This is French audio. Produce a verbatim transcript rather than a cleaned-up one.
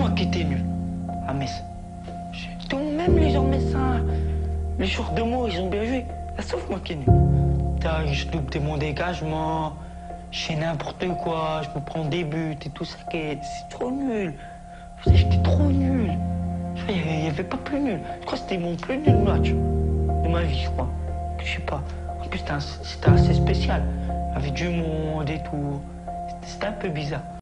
moi qui étais nul à Metz. Tout, même les gens médecins, les joueurs de mots, ils ont bien joué. Ah, sauf moi qui est nul. Putain, je double mon dégagement, je fais n'importe quoi, je me prends des buts et tout ça. C'est trop nul. J'étais trop nul. Il n'y avait pas plus nul. Je crois que c'était mon plus nul match de ma vie, je crois. Je sais pas. En plus, c'était assez spécial. Avec du monde et tout. C'était un peu bizarre.